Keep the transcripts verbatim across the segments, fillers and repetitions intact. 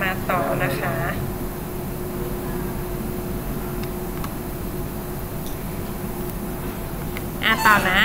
มาต่อนะคะอ่ะต่อนะ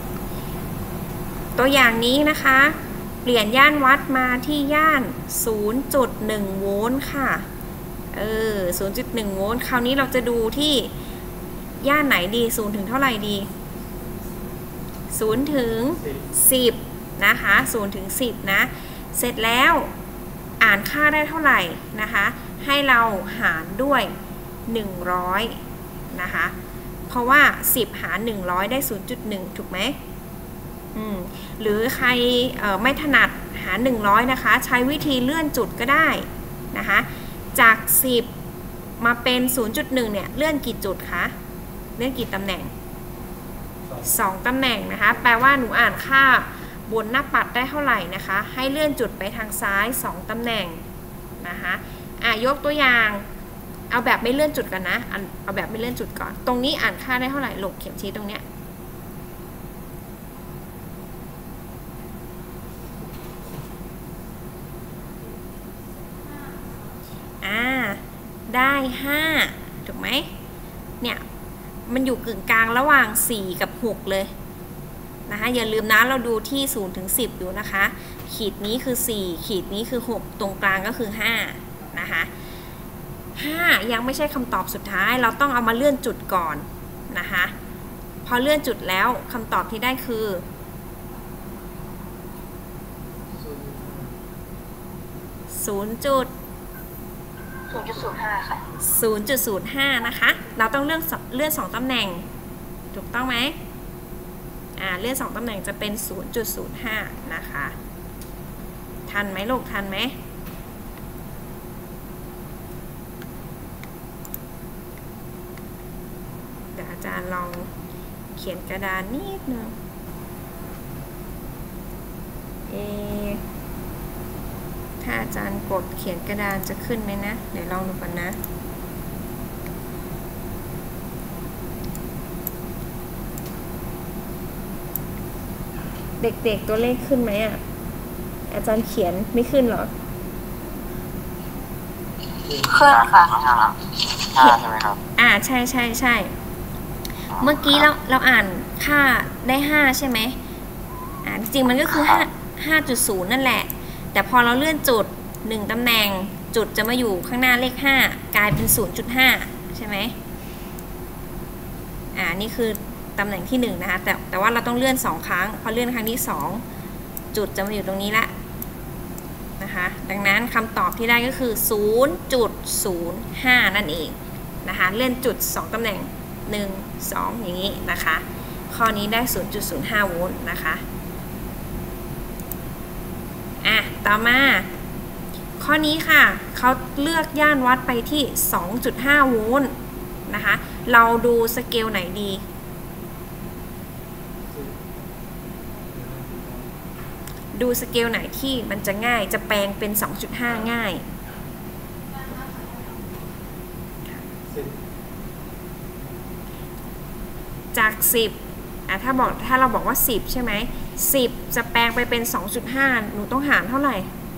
ตัวอย่างนี้นะคะเปลี่ยนย่านวัดมาที่ย่าน ศูนย์จุดหนึ่ง โวลต์ค่ะเออ ศูนย์จุดหนึ่ง โวลต์คราวนี้เราจะดูที่ย่านไหนดีศูนย์ถึงเท่าไหร่ดีศูนย์ถึงสิบนะคะศูนย์ถึงสิบนะเสร็จแล้วอ่านค่าได้เท่าไหร่นะคะให้เราหารด้วยหนึ่งร้อยนะคะเพราะว่าสิบหารหนึ่งร้อยได้ ศูนย์จุดหนึ่ง ถูกไหมอืมหรือใครไม่ถนัดหารหนึ่งร้อยนะคะใช้วิธีเลื่อนจุดก็ได้นะคะจากสิบมาเป็น ศูนย์จุดหนึ่ง เนี่ยเลื่อนกี่จุดคะเลื่อนกี่ตำแหน่งสองตำแหน่งนะคะแปลว่าหนูอ่านค่าบนหน้าปัดได้เท่าไหร่นะคะให้เลื่อนจุดไปทางซ้ายสองตำแหน่งนะคะอ่ะยกตัวอย่างเอาแบบไม่เลื่อนจุดกันนะเอาแบบไม่เลื่อนจุดก่อนตรงนี้อ่านค่าได้เท่าไหร่ลูกเข็มชี้ตรงเนี้ยอ่าได้ห้าถูกไหมเนี่ยมันอยู่กึ่งกลางระหว่างสี่กับหกเลยนะคะอย่าลืมนะเราดูที่ศูนย์ถึงสิบอยู่นะคะขีดนี้คือสี่ขีดนี้คือหกตรงกลางก็คือห้านะคะห้ายังไม่ใช่คำตอบสุดท้ายเราต้องเอามาเลื่อนจุดก่อนนะคะพอเลื่อนจุดแล้วคำตอบที่ได้คือศูนย์จุดศูนย์จุดศูนย์ห้าค่ะศูนย์จุดศูนย์ห้า นะคะเราต้องเลื่อนเลื่อนสองตำแหน่งถูกต้องไหมอ่าเลื่อนสองตำแหน่งจะเป็น ศูนย์จุดศูนย์ห้า นะคะทันไหมลูกทันไหมเดี๋ยวอาจารย์ลองเขียนกระดานนิดนึงเอถ้าอาจารย์กดเขียนกระดานจะขึ้นไหมนะเดี๋ยวลองดูก่อนนะเด็กๆตัวเลขขึ้นไหมอ่ะอาจารย์เขียนไม่ขึ้นหรอขึ้นค่ะห้าใช่ไหมครับอ่าใช่ใช่ใช่เมื่อกี้เราเราอ่านค่าได้ห้าใช่ไหมอ่าจริงมันก็คือห้า ห้าจุดศูนย์นั่นแหละแต่พอเราเลื่อนจุดหนึ่งตำแหน่งจุดจะมาอยู่ข้างหน้าเลขห้ากลายเป็น ศูนย์จุดห้า ใช่ไหมอ่านี่คือตำแหน่งที่หนึ่งนะคะแต่แต่ว่าเราต้องเลื่อนสองครั้งพอเลื่อนครั้งที่สองจุดจะมาอยู่ตรงนี้ละนะคะดังนั้นคำตอบที่ได้ก็คือ ศูนย์จุดศูนย์ห้า นั่นเองนะคะเลื่อนจุดสองตำแหน่งหนึ่ง สองอย่างนี้นะคะข้อนี้ได้ ศูนย์จุดศูนย์ห้า โวลต์นะคะอ่ะต่อมาข้อนี้ค่ะเขาเลือกย่านวัดไปที่ สองจุดห้า โวลต์นะคะเราดูสเกลไหนดีดูสเกลไหนที่มันจะง่ายจะแปลงเป็น สองจุดห้า ง่ายจากสิบอ่ะถ้าบอกถ้าเราบอกว่าสิบใช่ไหมสิบจะแปลงไปเป็น สองจุดห้า หนูต้องหารเท่าไหร่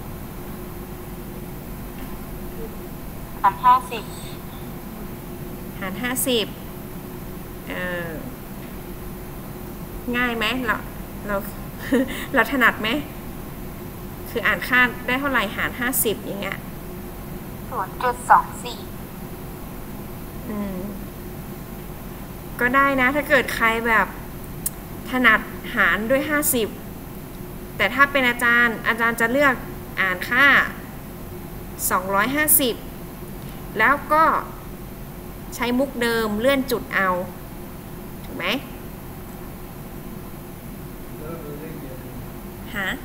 หารห้าสิบหารห้าสิบเออง่ายไหมเราเราเราถนัดไหมคืออ่านค่าได้เท่าไหร่หารห้าสิบอย่างเงี้ยศูนย์จุดสองสี่อืมก็ได้นะถ้าเกิดใครแบบถนัดหารด้วยห้าสิบแต่ถ้าเป็นอาจารย์อาจารย์จะเลือกอ่านค่าสองร้อยห้าสิบแล้วก็ใช้มุกเดิมเลื่อนจุดเอาถูกไหมฮะ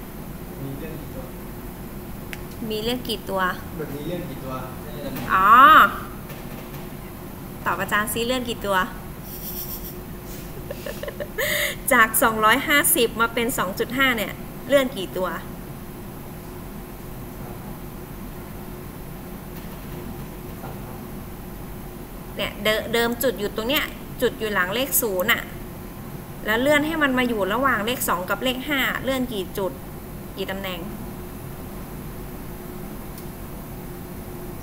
มีเลื่อนกี่ตัวแบบนี้เลื่อนกี่ตัวอ๋อตอบอาจารย์ซิเลื่อนกี่ตัวจากสองร้อยห้าสิบมาเป็น สองจุดห้า เนี่ยเลื่อนกี่ตัวเนี่ยเดิมจุดอยู่ตรงเนี้ยจุดอยู่หลังเลขศูนย์อ่ะแล้วเลื่อนให้มันมาอยู่ระหว่างเลขสองกับเลขห้าเลื่อนกี่จุดกี่ตำแหน่ง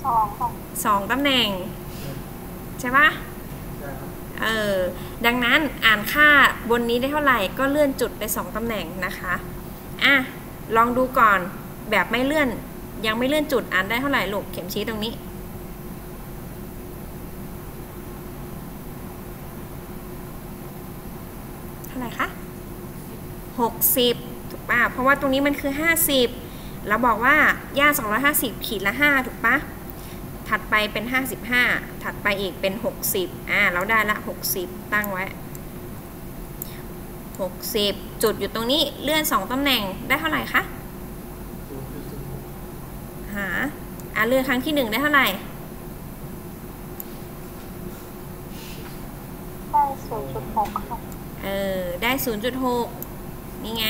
สองตำแหน่งใช่ปะเออดังนั้นอ่านค่าบนนี้ได้เท่าไหร่ก็เลื่อนจุดไปสองตำแหน่งนะคะอ่ะลองดูก่อนแบบไม่เลื่อนยังไม่เลื่อนจุดอ่านได้เท่าไหร่ลูกเข็มชี้ตรงนี้เท่าไหร่คะหกสิบถูกป่ะเพราะว่าตรงนี้มันคือห้าสิบเราบอกว่าย่าสองร้อยห้าสิบขีดละห้าถูกปะถัดไปเป็นห้าสิบห้าถัดไปอีกเป็นหกสิบอ่าเราได้ละหกสิบตั้งไว้หกสิบจุดอยู่ตรงนี้เลื่อนสองตำแหน่งได้เท่าไหร่คะหาอ่าเลื่อนครั้งที่หนึ่งได้เท่าไหร่ได้ศูนย์จุดหกค่ะเออได้ศูนย์จุดหกนี่ไง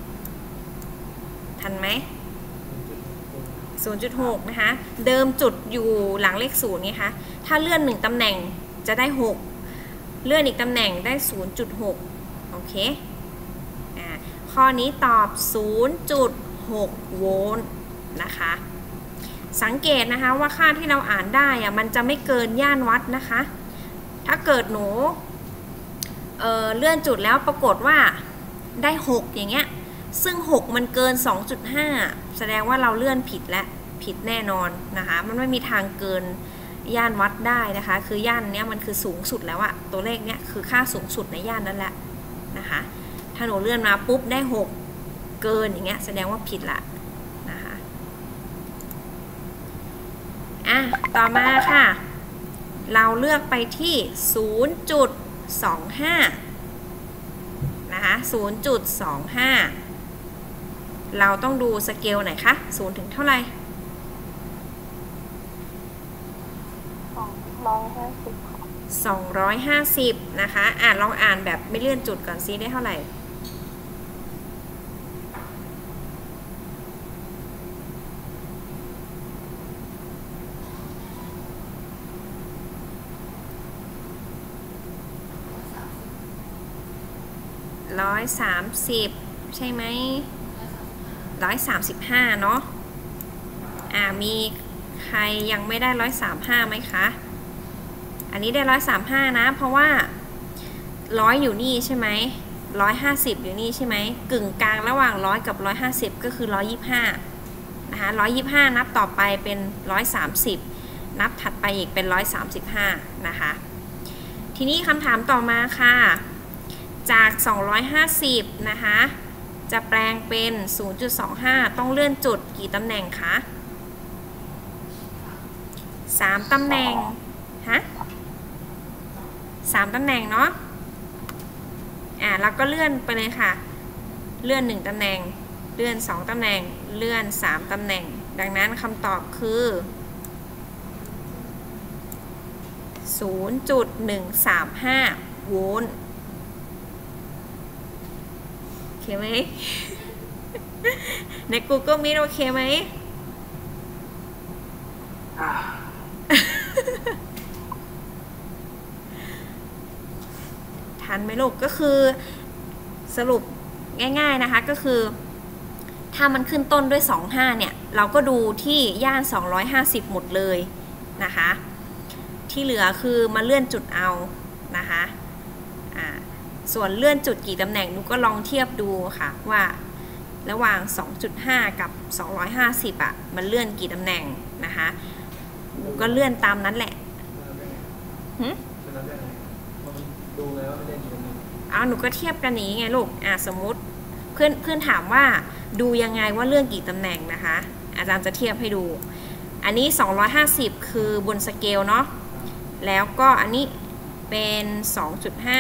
ทันไหมศูนย์จุดหก นะคะเดิมจุดอยู่หลังเลขศูนย์ไงคะถ้าเลื่อนหนึ่งตำแหน่งจะได้หกเลื่อนอีกตำแหน่งได้ ศูนย์จุดหก โอเคอ่าข้อนี้ตอบ ศูนย์จุดหก โวลต์นะคะสังเกตนะคะว่าค่าที่เราอ่านได้อะมันจะไม่เกินย่านวัดนะคะถ้าเกิดหนู เอ่อ เลื่อนจุดแล้วปรากฏว่าได้หกอย่างเงี้ยซึ่งหกมันเกิน สองจุดห้า แสดงว่าเราเลื่อนผิดและผิดแน่นอนนะคะมันไม่มีทางเกินย่านวัดได้นะคะคือย่านเนี้ยมันคือสูงสุดแล้วอะตัวเลขเนี้ยคือค่าสูงสุดในย่านนั้นแหละนะคะถ้าหนูเลื่อนมาปุ๊บได้หกเกินอย่างเงี้ยแสดงว่าผิดละนะคะอ่ะต่อมาค่ะเราเลือกไปที่ ศูนย์จุดสองห้า นะคะ ศูนย์จุดสองห้า เราต้องดูสเกลไหนคะศูนย์ถึงเท่าไหร่สองร้อยห้าสิบสองร้อยห้าสิบนะคะอ่านลองอ่านแบบไม่เลื่อนจุดก่อนซิได้เท่าไหร่ร้อยสามสิบใช่ไหมร้อยสามสิบห้าเนาะอ่ามีใครยังไม่ได้ร้อยสามห้าไหมคะอันนี้ได้ร้อยสามห้านะเพราะว่าร้อยอยู่นี่ใช่ไหมร้อยห้าสิบอยู่นี่ใช่ไหมกึ่งกลางระหว่างร้อยกับร้อยห้าสิบก็คือร้อยยี่สิบห้านะคะร้อยยี่สิบห้านับต่อไปเป็นร้อยสามสิบนับถัดไปอีกเป็นร้อยสามสิบห้านะคะทีนี้คำถามต่อมาค่ะจากสองร้อยห้าสิบนะคะจะแปลงเป็น ศูนย์จุดสองห้า ต้องเลื่อนจุดกี่ตำแหน่งคะสามตำแหน่งฮะสามตำแหน่งเนาะอ่าแล้วก็เลื่อนไปเลยค่ะเลื่อนหนึ่งตำแหน่งเลื่อนสองตำแหน่งเลื่อนสามตำแหน่งดังนั้นคำตอบคือ ศูนย์จุดหนึ่งสามห้า โวลต์โอเคไหม ใน Google Meet โอเคไหม ทันไหมลูกก็คือสรุปง่ายๆนะคะก็คือถ้ามันขึ้นต้นด้วยสองสิบห้าเนี่ยเราก็ดูที่ย่านสองร้อยห้าสิบหมดเลยนะคะที่เหลือคือมาเลื่อนจุดเอานะคะอ่าส่วนเลื่อนจุดกี่ตำแหน่งหนูก็ลองเทียบดูค่ะว่าระหว่าง สองจุดห้า กับสองร้อยห้าสิบอ่ะมันเลื่อนกี่ตำแหน่งนะคะหนูก็เลื่อนตามนั้นแหละหึดูเลยว่าไม่เล่นกี่ตำแหน่งเอาหนูก็เทียบกันนี้ไงลูกอ่ะสมมุติเพื่อนเพื่อนถามว่าดูยังไงว่าเลื่อนกี่ตำแหน่งนะคะอาจารย์จะเทียบให้ดูอันนี้สองร้อยห้าสิบคือบนสเกลเนาะแล้วก็อันนี้เป็น สองจุดห้า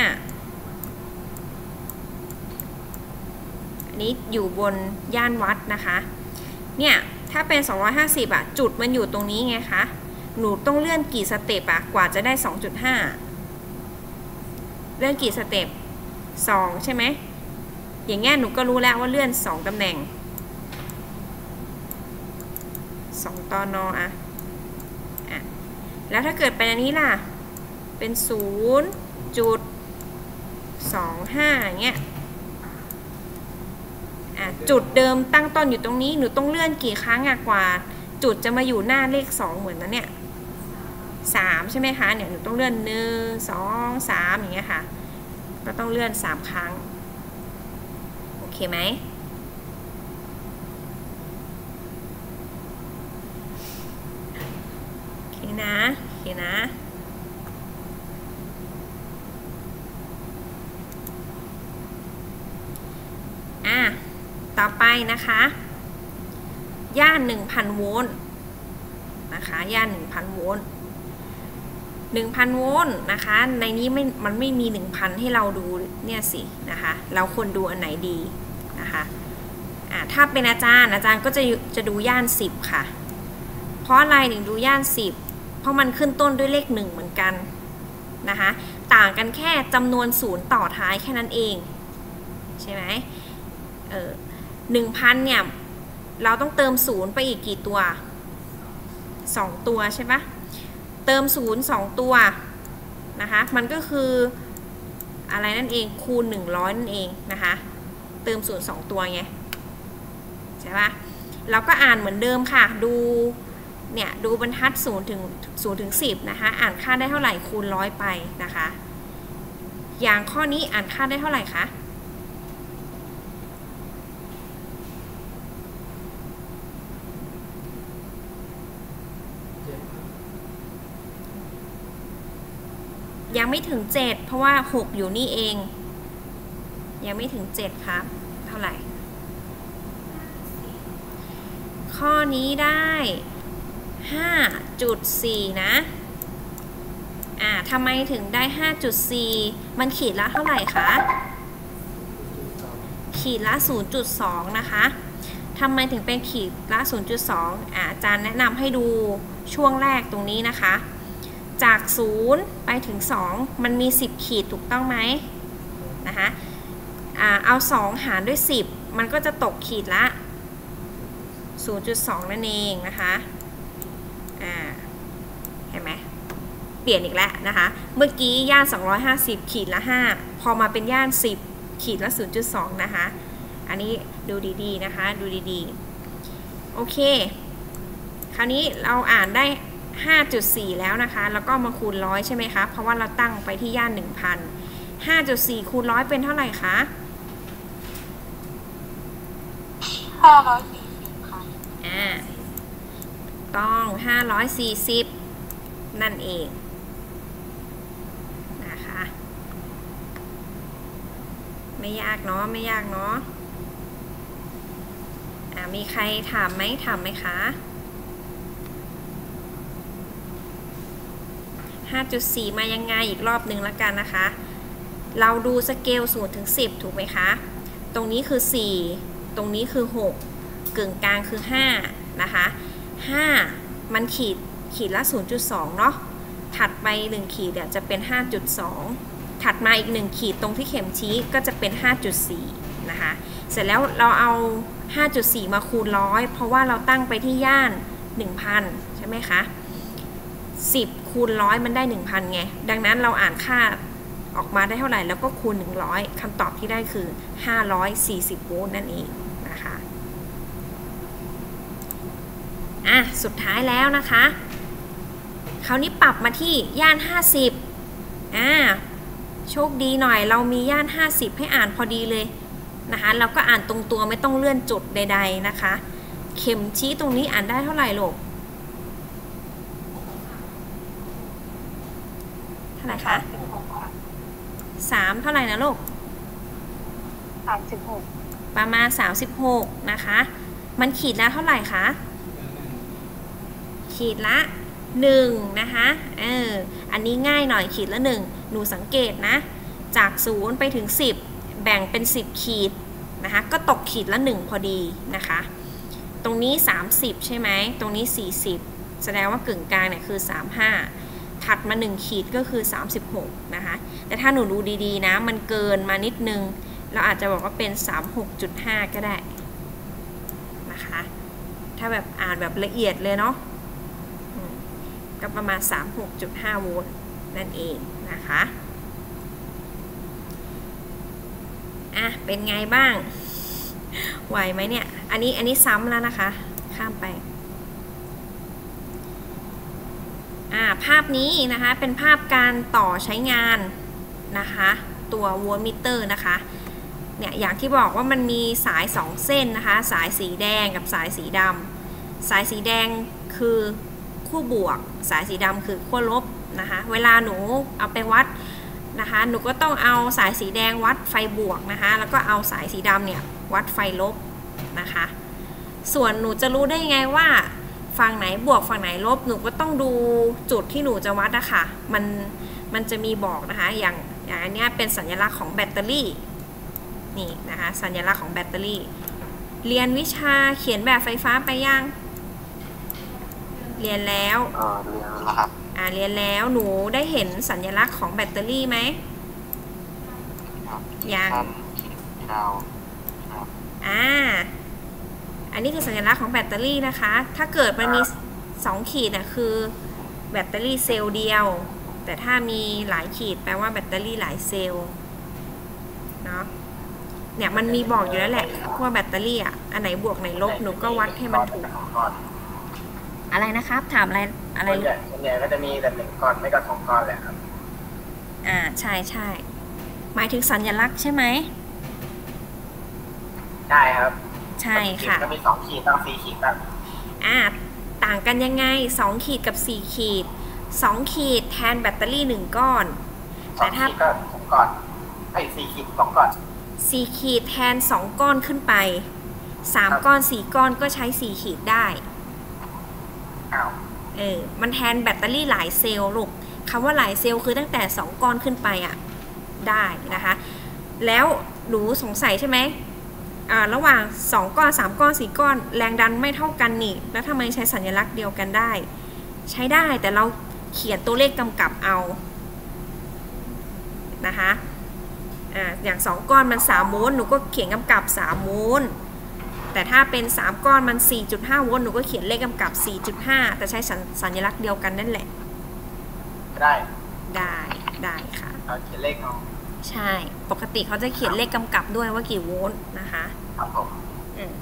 อันนี้อยู่บนย่านวัดนะคะเนี่ยถ้าเป็นสองร้อยห้าสิบอ่ะจุดมันอยู่ตรงนี้ไงคะหนูต้องเลื่อนกี่สเต็ปอ่ะกว่าจะได้ สองจุดห้า เลื่อนกี่สเต็ปสองใช่ไหมอย่างเงี้ยหนูก็รู้แล้วว่าเลื่อนสองตำแหน่งสองตอนออะอ่ะแล้วถ้าเกิดเป็นอันนี้ล่ะเป็น ศูนย์จุดสองห้า อย่างเงี้ยอ่ะจุดเดิมตั้งต้นอยู่ตรงนี้หนูต้องเลื่อนกี่ครั้งอะกว่าจุดจะมาอยู่หน้าเลขสองเหมือนนั้นเนี่ยสามใช่ไหมคะเนี่ยหนูต้องเลื่อนหนึ่งสองสามอย่างเงี้ยค่ะก็ต้องเลื่อนสามครั้งโอเคไหมโอเคนะโอเคนะอ่ะต่อไปนะคะย่าน หนึ่งพัน โวลต์นะคะย่าน หนึ่งพัน โวลต์ หนึ่งพัน โวลต์นะคะในนี้ไม่มันไม่มี หนึ่งพัน ให้เราดูเนี่ยสินะคะเราควรดูอันไหนดีนะคะอ่ะถ้าเป็นอาจารย์อาจารย์ก็จะจะดูย่านสิบค่ะเพราะอะไรถึงดูย่านสิบเพราะมันขึ้นต้นด้วยเลขหนึ่งเหมือนกันนะคะต่างกันแค่จำนวนศูนย์ต่อท้ายแค่นั้นเองใช่ไหมเออ หนึ่งพัน เนี่ยเราต้องเติมศูนย์ไปอีกกี่ตัวสองตัวใช่ปะเติมศูนย์สองตัวนะคะมันก็คืออะไรนั่นเองคูณหนึ่งร้อยนั่นเองนะคะเติมศูนย์สองตัวไงใช่ปะเราก็อ่านเหมือนเดิมค่ะดูเนี่ยดูบรรทัดศูนย์ถึงศูนย์ถึงสิบนะคะอ่านค่าได้เท่าไหร่คูณร้อยไปนะคะอย่างข้อนี้อ่านค่าได้เท่าไหร่คะยังไม่ถึงเจ็ดเพราะว่าหกอยู่นี่เองยังไม่ถึงเจ็ดครับเท่าไหร่ข้อนี้ได้ ห้าจุดสี่ นะอ่าทำไมถึงได้ ห้าจุดสี่ มันขีดละเท่าไหร่คะขีดละ ศูนย์จุดสอง นะคะทำไมถึงเป็นขีดละ ศูนย์จุดสอง อ่าอาจารย์แนะนำให้ดูช่วงแรกตรงนี้นะคะจากศูนย์ไปถึงสองมันมีสิบขีดถูกต้องไหมนะคะอ่าเอาสองหารด้วยสิบมันก็จะตกขีดละ ศูนย์จุดสอง นั่นเองนะคะอ่าเห็นไหมเปลี่ยนอีกแล้วนะคะเมื่อกี้ย่านสองร้อยห้าสิบขีดละห้าพอมาเป็นย่านสิบขีดละ ศูนย์จุดสอง นะคะอันนี้ดูดีๆนะคะดูดีๆโอเคคราวนี้เราอ่านได้ห้าจุดสี่ แล้วนะคะแล้วก็มาคูณร้อยใช่ไหมคะเพราะว่าเราตั้งไปที่ย่าน หนึ่งพัน ห้าจุดสี่ คูณร้อยเป็นเท่าไหร่คะห้าร้อยสี่สิบค่ะอ่าต้องห้าร้อยสี่สิบนั่นเองนะคะไม่ยากเนาะไม่ยากเนาะอ่ามีใครถามไหมถามไหมคะ ห้าจุดสี่ มายังไงอีกรอบหนึ่งแล้วกันนะคะเราดูสเกลศูนย์ถึงสิบถูกไหมคะตรงนี้คือสี่ตรงนี้คือหกกึ่งกลางคือห้านะคะห้ามันขีดขีดละ ศูนย์จุดสอง เนาะถัดไปหนึ่งขีดเนี่ยจะเป็น ห้าจุดสอง ถัดมาอีกหนึ่งขีดตรงที่เข็มชี้ก็จะเป็น ห้าจุดสี่ นะคะเสร็จแล้วเราเอา ห้าจุดสี่ มาคูณร้อยเพราะว่าเราตั้งไปที่ย่าน หนึ่งพัน ใช่ไหมคะสิบคูณร้อยมันได้ หนึ่งพัน ไงดังนั้นเราอ่านค่าออกมาได้เท่าไหร่แล้วก็คูณหนึ่งร้อยคำตอบที่ได้คือห้าร้อยสี่สิบโวลต์นั่นเองนะคะอ่ะสุดท้ายแล้วนะคะคราวนี้ปรับมาที่ย่านห้าสิบอ่าโชคดีหน่อยเรามีย่านห้าสิบให้อ่านพอดีเลยนะคะเราก็อ่านตรงตัวไม่ต้องเลื่อนจุดใดๆนะคะเข็มชี้ตรงนี้อ่านได้เท่าไหร่ลูกเท่าไหร่คะสามเท่าไหร่นะลูกสามสิบหกประมาณสามสิบหกนะคะมันขีดละเท่าไหร่คะขีดละหนึ่งนะคะเอออันนี้ง่ายหน่อยขีดละหนึ่งหนูสังเกตนะจากศูนย์ไปถึงสิบแบ่งเป็นสิบขีดนะคะก็ตกขีดละหนึ่งพอดีนะคะตรงนี้สามสิบใช่ไหมตรงนี้สี่สิบแสดงว่ากึ่งกลางเนี่ยคือสามสิบห้าถัดมาหนึ่งขีดก็คือสามสิบหกนะคะแต่ถ้าหนูดูดีๆนะมันเกินมานิดนึงเราอาจจะบอกว่าเป็น สามสิบหกจุดห้า ก็ได้นะคะถ้าแบบอ่านแบบละเอียดเลยเนาะก็ประมาณ สามสิบหกจุดห้า โวลต์นั่นเองนะคะอ่ะเป็นไงบ้างไหวไหมเนี่ยอันนี้อันนี้ซ้ำแล้วนะคะข้ามไปอ่าภาพนี้นะคะเป็นภาพการต่อใช้งานนะคะตัวโวลต์มิเตอร์นะคะเนี่ยอย่างที่บอกว่ามันมีสายสองเส้นนะคะสายสีแดงกับสายสีดำสายสีแดงคือขั้วบวกสายสีดำคือขั้วลบนะคะเวลาหนูเอาไปวัดนะคะหนูก็ต้องเอาสายสีแดงวัดไฟบวกนะคะแล้วก็เอาสายสีดำเนี่ยวัดไฟลบนะคะส่วนหนูจะรู้ได้ไงว่าฝั่งไหนบวกฝั่งไหนลบหนูก็ต้องดูจุดที่หนูจะวัดอะค่ะมันมันจะมีบอกนะคะอย่างอย่างอันนี้เป็นสัญลักษณ์ของแบตเตอรี่นี่นะคะสัญลักษณ์ของแบตเตอรี่เรียนวิชาเขียนแบบไฟฟ้าไปยังเรียนแล้วเออเรียนแล้วครับอ่าเรียนแล้วหนูได้เห็นสัญลักษณ์ของแบตเตอรี่ไหมยังดาวอ่าอันนี้คือสัญลักษณ์ของแบตเตอรี่นะคะถ้าเกิดมันมีสองขีดน่ะคือแบตเตอรี่เซลล์เดียวแต่ถ้ามีหลายขีดแปลว่าแบตเตอรี่หลายเซลล์เนาะเนี่ยมันมีบอกอยู่แล้วแหละว่าแบตเตอรี่อ่ะอันไหนบวกไหนลบหนูก็วัดให้มันถูกอะไรนะครับถามอะไรอะไรส่วนใหญ่ส่วนใหญ่ก็จะมีแต่หนึ่งก้อนไม่ก็สองก้อนแหละครับอ่าใช่ใช่หมายถึงสัญลักษณ์ใช่ไหมใช่ครับใช่ค่ะก็มีสองขีดตั้งสี่ขีดตั้งอ่าต่างกันยังไงสองขีดกับสี่ขีดสองขีดแทนแบตเตอรี่หนึ่งก้อนแต่ถ้าก็สองก้อนไอ้สี่ขีดสองก้อนสี่ขีดแทนสองก้อนขึ้นไปสามก้อนสี่ก้อนก็ใช้สี่ขีดได้เออมันแทนแบตเตอรี่หลายเซลล์ลูกคำว่าหลายเซลล์คือตั้งแต่สองก้อนขึ้นไปอ่ะได้นะคะแล้วหนูสงสัยใช่ไหมอ่าระหว่างสองก้อนสามก้อนสี่ก้อนแรงดันไม่เท่ากันนี่แล้วทำไมใช้สัญลักษณ์เดียวกันได้ใช้ได้แต่เราเขียนตัวเลขกำกับเอานะคะอ่าอย่างสองก้อนมันสามโวลต์หนูก็เขียนกำกับสามโวลต์แต่ถ้าเป็นสามก้อนมัน สี่จุดห้า โวลต์หนูก็เขียนเลขกำกับ สี่จุดห้า แต่ใช้สัญลักษณ์เดียวกันนั่นแหละได้ได้ได้ค่ะเอาเขียนเลขเอาใช่ปกติเขาจะเขียนเลขกำกับด้วยว่ากี่โวลต์นะคะครับผมอืม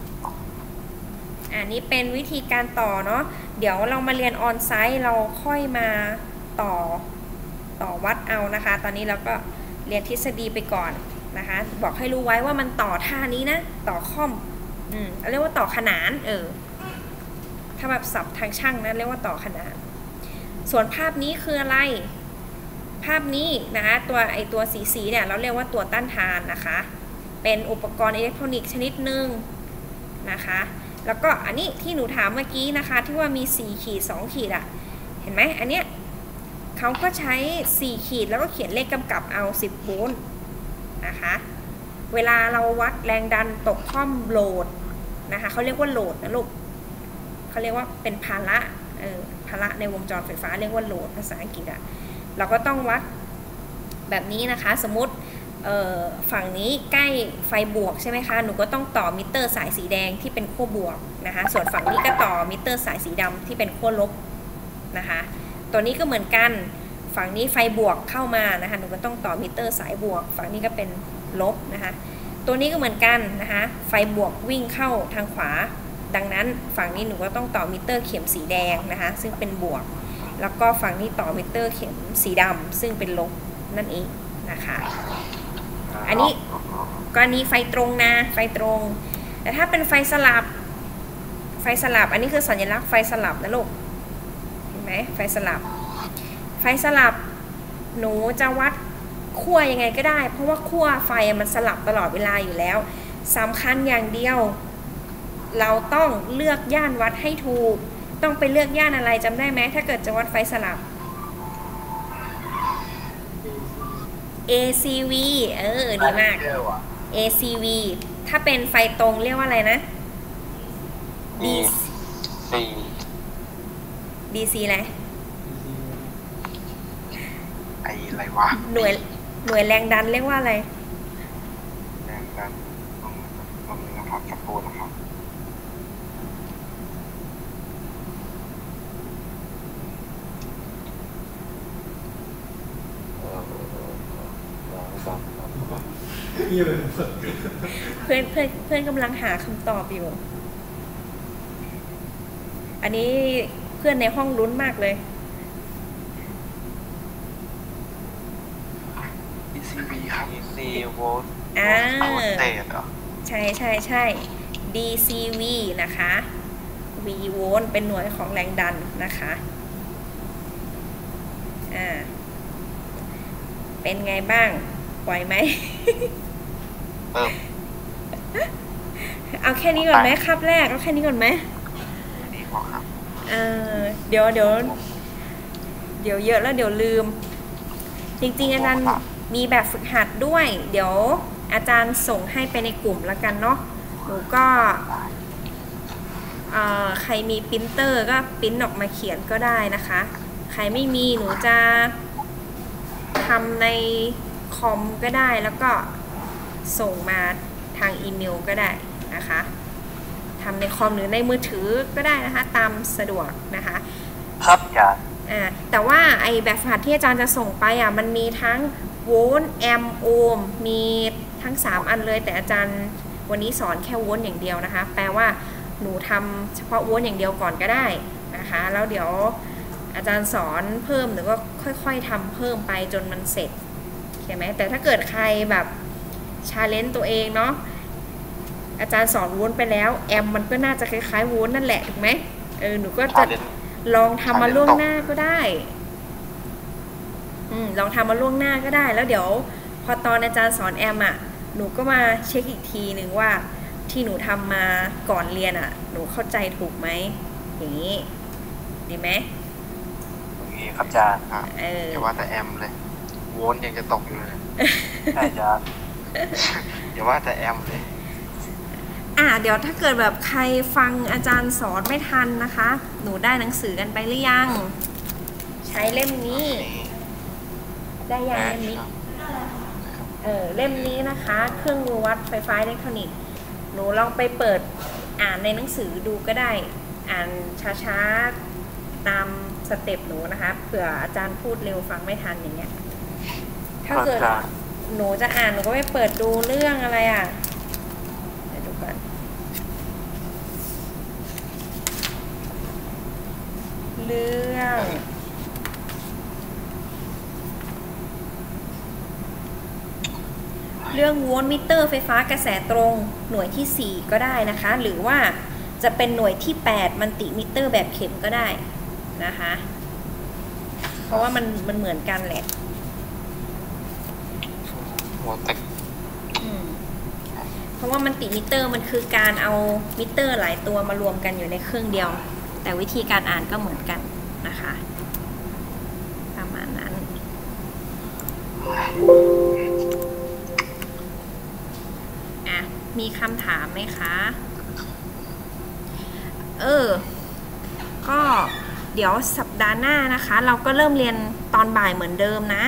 อันนี้เป็นวิธีการต่อเนาะเดี๋ยวเรามาเรียนออนไซต์เราค่อยมาต่อต่อวัดเอานะคะตอนนี้เราก็เรียนทฤษฎีไปก่อนนะคะบอกให้รู้ไว้ว่ามันต่อท่านี้นะต่อค่อมอืมเรียกว่าต่อขนานเออถ้าแบบศัพท์ทางช่างนะเรียกว่าต่อขนานส่วนภาพนี้คืออะไรภาพนี้นะคะตัวไอตัวสีสีเนี่ยเราเรียกว่าตัวต้านทานนะคะเป็นอุปกรณ์อิเล็กทรอนิกส์ชนิดหนึ่งนะคะแล้วก็อันนี้ที่หนูถามเมื่อกี้นะคะที่ว่ามีสี่ขีดสองขีดอะเห็นไหมอันเนี้ยเขาก็ใช้สี่ขีดแล้วก็เขียนเลขกำกับเอาสิบโวลต์นะคะเวลาเราวัดแรงดันตกข้อมโหลดนะคะเขาเรียกว่าโหลดนะลูกเขาเรียกว่าเป็นภาระเออภาระในวงจรไฟฟ้าเรียกว่าโหลดภาษาอังกฤษอะเราก็ต้องวัดแบบนี้นะคะสมมติฝั่งนี้ใกล้ไฟบวกใช่ไหมคะหนูก็ต้องต่อมิเตอร์สายสีแดงที่เป็นขั้วบวกนะคะส่วนฝั่งนี้ก็ต่อมิเตอร์สายสีดำที่เป็นขั้วลบนะคะตัวนี้ก็เหมือนกันฝั่งนี้ไฟบวกเข้ามานะคะหนูก็ต้องต่อมิเตอร์สายบวกฝั่งนี้ก็เป็นลบนะคะตัวนี้ก็เหมือนกันนะคะไฟบวกวิ่งเข้าทางขวาดังนั้นฝั่งนี้หนูก็ต้องต่อมิเตอร์เข็มสีแดงนะคะซึ่งเป็นบวกแล้วก็ฝั่งนี้ต่อมิเตอร์เข็มสีดำซึ่งเป็นลบนั่นเองนะคะอันนี้กรณีไฟตรงนะไฟตรงแต่ถ้าเป็นไฟสลับไฟสลับอันนี้คือสัญลักษณ์ไฟสลับนะลูกเห็นไหมไฟสลับไฟสลับหนูจะวัดขั้วยังไงก็ได้เพราะว่าขั้วไฟมันสลับตลอดเวลาอยู่แล้วสำคัญอย่างเดียวเราต้องเลือกย่านวัดให้ถูกต้องไปเลือกย่านอะไรจำได้ไหมถ้าเกิดจะวัดไฟสลับ เอ ซี วี เออดีมาก เอ ซี วี ถ้าเป็นไฟตรงเรียกว่าอะไรนะดี ซีดี ซี อะไรไออะไรวะหน่วยหน่วยแรงดันเรียกว่าอะไรแรงดันตรงนี้นะครับสักครู่นะครับเพื่อนเพื่อนเพื่อนกำลังหาคำตอบอยู่อันนี้เพื่อนในห้องลุ้นมากเลยซี วี ครับดี ซี โวลต์อ่าโวลเตจเหรอใช่ใช่ใช่ ดี ซี วี นะคะ V โวลต์เป็นหน่วยของแรงดันนะคะอ่าเป็นไงบ้างไหวไหมเติมเอาแค่นี้ก่อนไหมครับแรกเอาแค่นี้ก่อนไหมดีพอครับเออเดี๋ยวเดี๋ยวเดี๋ยวเยอะแล้วเดี๋ยวลืม จริงๆอาจารย์มีแบบฝึกหัดด้วย เดี๋ยวอาจารย์ส่งให้ไปในกลุ่มแล้วกันเนาะหนูก็เอ่อใครมีปรินเตอร์ก็ปริ้นออกมาเขียนก็ได้นะคะ ใครไม่มีหนูจะทำในคอมก็ได้แล้วก็ส่งมาทางอีเมลก็ได้นะคะทำในคอมหรือในมือถือก็ได้นะคะตามสะดวกนะคะครับอาจารย์อ่าแต่ว่าไอแบบฝึกหัดที่อาจารย์จะส่งไปอ่ะมันมีทั้งโวลต์แอมป์โอห์มมีทั้งสามอันเลยแต่อาจารย์วันนี้สอนแค่โวลต์อย่างเดียวนะคะแปลว่าหนูทำเฉพาะโวลต์อย่างเดียวก่อนก็ได้นะคะแล้วเดี๋ยวอาจารย์สอนเพิ่มหรือว่าค่อยๆทำเพิ่มไปจนมันเสร็จใช่ไหมแต่ถ้าเกิดใครแบบชาเลนจ์ตัวเองเนาะอาจารย์สอนโวลต์ไปแล้วแอมป์มันก็น่าจะคล้ายๆโวลต์นั่นแหละถูกไหมเออหนูก็จะลองทำมาล่วงหน้าก็ได้อืมลองทำมาล่วงหน้าก็ได้แล้วเดี๋ยวพอตอนอาจารย์สอนแอมอ่ะหนูก็มาเช็คอีกทีหนึ่งว่าที่หนูทำมาก่อนเรียนอ่ะหนูเข้าใจถูกไหมอย่างนี้ดีไหมโอเคครับอาจารย์ครับเอออย่าว่าแต่แอมเลยโวลต์ยังจะตกอยู่เลยใช่อาจารย์อย่าว่าแต่แอมเลยอ่ะเดี๋ยวถ้าเกิดแบบใครฟังอาจารย์สอนไม่ทันนะคะหนูได้หนังสือกันไปหรือยังใช้เล่มนี้ได้ยังเล่มนี้เออเล่มนี้นะคะเครื่องมือวัดไฟฟ้าอิเล็กทรอนิกส์หนูลองไปเปิดอ่านในหนังสือดูก็ได้อ่านช้าๆตามสเต็ปหนูนะคะเผื่ออาจารย์พูดเร็วฟังไม่ทันอย่างเงี้ยถ้าเกิดหนูจะอ่านหนูก็ไปเปิดดูเรื่องอะไรอ่ะเดี๋ยวดูก่อนเรื่องเรื่องโวลต์มิเตอร์ไฟฟ้ากระแสตรงหน่วยที่สี่ก็ได้นะคะหรือว่าจะเป็นหน่วยที่แปดมัลติมิเตอร์แบบเข็มก็ได้นะคะเพราะว่ามันมันเหมือนกันแหละหัวแตกอืมเพราะว่ามัลติมิเตอร์มันคือการเอามิเตอร์หลายตัวมารวมกันอยู่ในเครื่องเดียวแต่วิธีการอ่านก็เหมือนกันนะคะประมาณนั้นอ่ะมีคำถามไหมคะเออก็เดี๋ยวสัปดาห์หน้านะคะเราก็เริ่มเรียนตอนบ่ายเหมือนเดิมนะ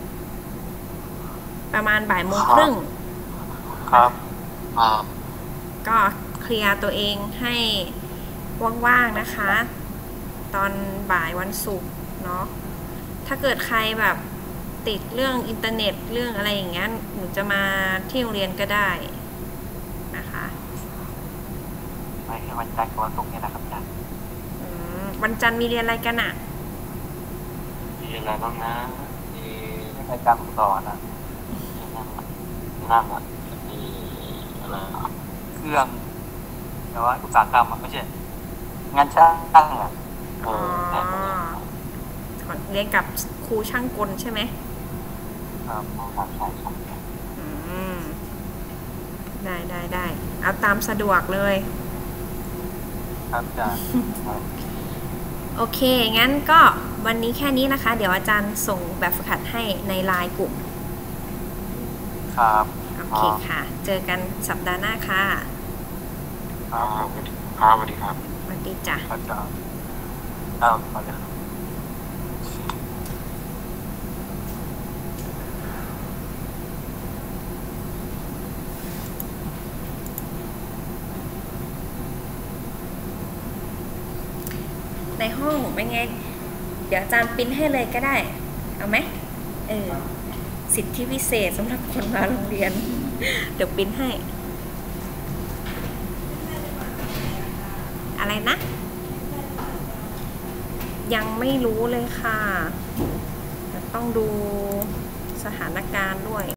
ประมาณบ่ายโมงครึ่งครับอ่าก็เคลียร์ตัวเองให้ว่างๆนะคะ ตอนบ่ายวันศุกร์เนาะถ้าเกิดใครแบบติดเรื่องอินเทอร์เน็ตเรื่องอะไรอย่างเงี้ยหนูจะมาที่โรงเรียนก็ได้นะคะไม่ใช่วันจันทร์กับวันศุกร์เนี่ยนะครับอาจารย์อืมวันจันทร์มีเรียนอะไรกันอะมีอะไรบ้างนะมีรายการสอนอ่ะนั่งอ่ะมีอะไรเครื่องแต่ว่าอุตสาหกรรมอ่ะไม่ใช่งานช่างอ่ะเออ๋ออแต่เรียนกับครูช่างกลใช่ไหมครับครับใช่ใช่อืมได้ได้ได้เอาตามสะดวกเลยครับอาจารย์โอเค งั้นก็วันนี้แค่นี้นะคะ เดี๋ยวอาจารย์ส่งแบบฝึกหัดให้ในไลน์กลุ่มครับโอเคค่ะ เจอกันสัปดาห์หน้าค่ะครับครับสวัสดีครับสวัสดีจ้ะอาจารย์ครับสวัสดีครับในห้องเป็นไง เดี๋ยวอาจารย์ปริ้นให้เลยก็ได้ เอาไหมเออ สิทธิพิเศษสำหรับคนมาโรงเรียน เดี๋ยวปริ้นให้ อะไรนะ ยังไม่รู้เลยค่ะ ต้องดูสถานการณ์ด้วย